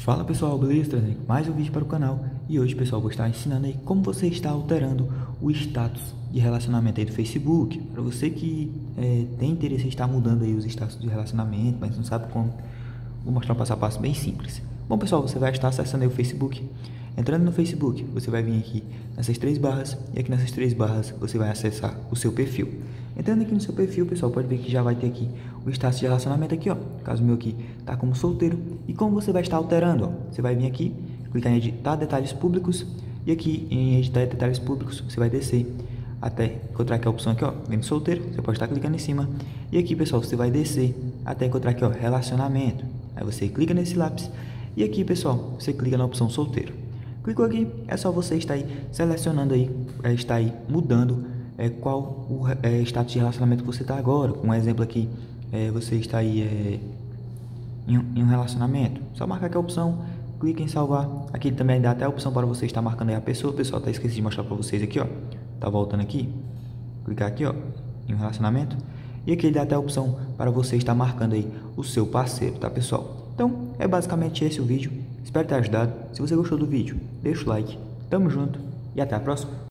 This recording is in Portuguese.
Fala pessoal, beleza? Trazendo mais um vídeo para o canal. E hoje, pessoal, vou estar ensinando aí como você está alterando o status de relacionamento aí do Facebook. Para você que tem interesse em estar mudando aí os status de relacionamento, mas não sabe como, vou mostrar um passo a passo bem simples. Bom pessoal, você vai estar acessando aí o Facebook. Entrando no Facebook, você vai vir aqui nessas três barras, e aqui nessas três barras você vai acessar o seu perfil. Entrando aqui no seu perfil, pessoal, pode ver que já vai ter aqui o status de relacionamento aqui, ó. No caso meu aqui tá como solteiro. E como você vai estar alterando, ó? Você vai vir aqui, clicar em editar detalhes públicos, e aqui em editar detalhes públicos, você vai descer até encontrar aqui a opção aqui, ó, mesmo solteiro. Você pode estar clicando em cima. E aqui, pessoal, você vai descer até encontrar aqui, ó, relacionamento. Aí você clica nesse lápis. E aqui, pessoal, você clica na opção solteiro. Clicou aqui, é só você estar aí selecionando aí, está aí mudando qual o status de relacionamento que você está agora. Um exemplo aqui, você está aí em um relacionamento. Só marcar aqui a opção, clica em salvar. Aqui também dá até a opção para você estar marcando aí a pessoa. Pessoal, tá esqueci de mostrar para vocês aqui, ó. Tá voltando aqui, clicar aqui, ó, em um relacionamento. E aqui ele dá até a opção para você estar marcando aí o seu parceiro, tá pessoal? Então, é basicamente esse o vídeo. Espero ter ajudado. Se você gostou do vídeo, deixa o like. Tamo junto e até a próxima.